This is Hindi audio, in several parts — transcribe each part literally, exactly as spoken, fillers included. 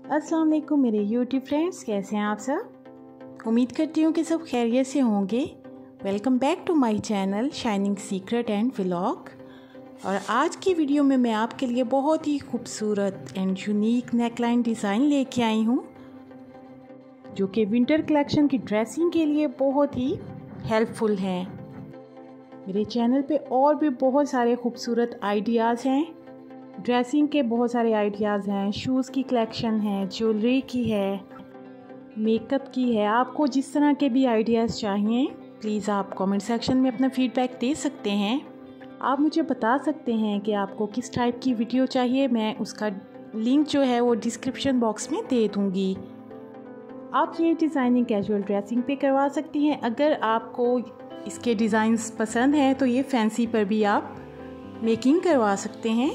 अस्सलाम वालेकुम मेरे यूट्यूब फ्रेंड्स, कैसे हैं आप सब। उम्मीद करती हूँ कि सब खैरियत से होंगे। Welcome back to my channel shining secret and vlog. और आज की वीडियो में मैं आपके लिए बहुत ही खूबसूरत एंड यूनिक नेकलाइन डिज़ाइन लेके आई हूँ, जो कि विंटर कलेक्शन की ड्रेसिंग के लिए बहुत ही हेल्पफुल हैं। मेरे चैनल पे और भी बहुत सारे खूबसूरत आइडियाज़ हैं, ड्रेसिंग के बहुत सारे आइडियाज़ हैं, शूज़ की कलेक्शन है, ज्वेलरी की है, मेकअप की है। आपको जिस तरह के भी आइडियाज़ चाहिए प्लीज़ आप कमेंट सेक्शन में अपना फीडबैक दे सकते हैं। आप मुझे बता सकते हैं कि आपको किस टाइप की वीडियो चाहिए, मैं उसका लिंक जो है वो डिस्क्रिप्शन बॉक्स में दे दूँगी। आप ये डिज़ाइनिंग कैजुअल ड्रेसिंग पे करवा सकती हैं। अगर आपको इसके डिज़ाइंस पसंद हैं तो ये फैंसी पर भी आप मेकिंग करवा सकते हैं।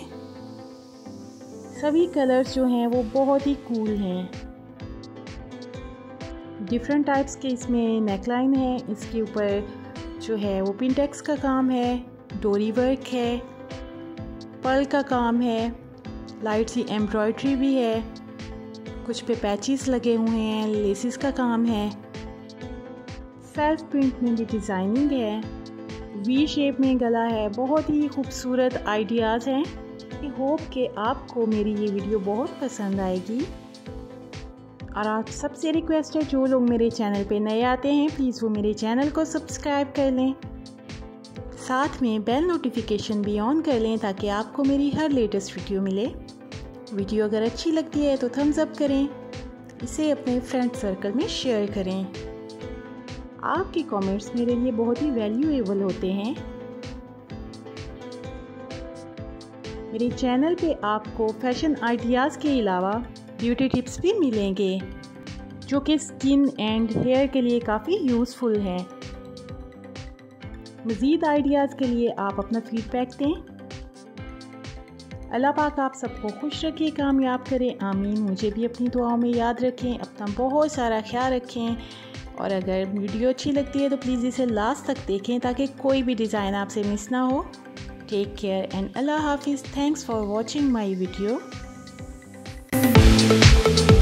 सभी कलर्स जो हैं वो बहुत ही कूल हैं। डिफरेंट टाइप्स के इसमें नेकलाइन है। इसके ऊपर जो है वो पिंटेक्स का काम है, डोरी वर्क है, पर्ल का काम है, लाइट सी एम्ब्रॉयडरी भी है, कुछ पे पैचेस लगे हुए हैं, लेसिस का काम है, सेल्फ प्रिंट में भी डिज़ाइनिंग है, वी शेप में गला है। बहुत ही खूबसूरत आइडियाज़ हैं। आई होप कि आपको मेरी ये वीडियो बहुत पसंद आएगी। और आप सबसे रिक्वेस्ट है, जो लोग मेरे चैनल पे नए आते हैं प्लीज़ वो मेरे चैनल को सब्सक्राइब कर लें, साथ में बेल नोटिफिकेशन भी ऑन कर लें ताकि आपको मेरी हर लेटेस्ट वीडियो मिले। वीडियो अगर अच्छी लगती है तो थम्स अप करें, इसे अपने फ्रेंड सर्कल में शेयर करें। आपके कमेंट्स मेरे लिए बहुत ही वैल्यूएबल होते हैं। मेरे चैनल पे आपको फैशन आइडियाज़ के अलावा ब्यूटी टिप्स भी मिलेंगे, जो कि स्किन एंड हेयर के लिए काफ़ी यूज़फुल हैं। मज़ीद आइडियाज़ के लिए आप अपना फीडबैक दें। अल्लाह पाक आप सबको खुश रखे, कामयाब करें, आमीन। मुझे भी अपनी दुआओं में याद रखें, अपना बहुत सारा ख्याल रखें। और अगर वीडियो अच्छी लगती है तो प्लीज़ इसे लास्ट तक देखें ताकि कोई भी डिज़ाइन आपसे मिस ना हो। Take care and Allah Hafiz. Thanks for watching my video.